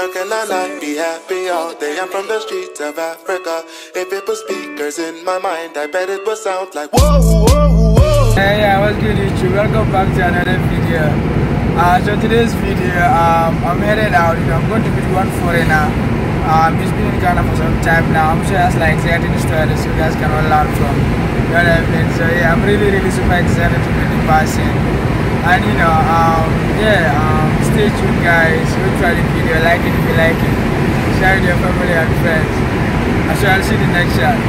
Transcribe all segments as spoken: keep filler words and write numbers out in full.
How can I not be happy all day? I'm from the streets of Africa. If it was speakers in my mind, I bet it would sound like whoa, whoa, whoa. Hey, yeah, what's good YouTube? Welcome back to another video. Uh, so today's video, um, I'm headed out. You know, I'm going to be one foreigner. Um, he's been in Ghana for some time now. I'm sure that's like exciting stories so you guys can all learn from. You know what I mean? So yeah, I'm really, really super excited to meet the person. And you know, um, yeah, um, stay tuned guys. Go try the video, like it if you like it. Share with your family and friends. I shall see you in the next shot.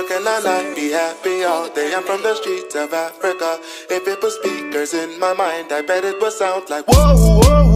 How can I not be happy all day? I'm from the streets of Africa. If it was speakers in my mind, I bet it would sound like whoa, whoa,